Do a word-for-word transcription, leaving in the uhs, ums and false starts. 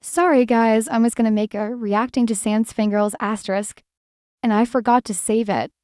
Sorry guys, I was gonna make a reacting to Sans Fangirls asterisk, and I forgot to save it.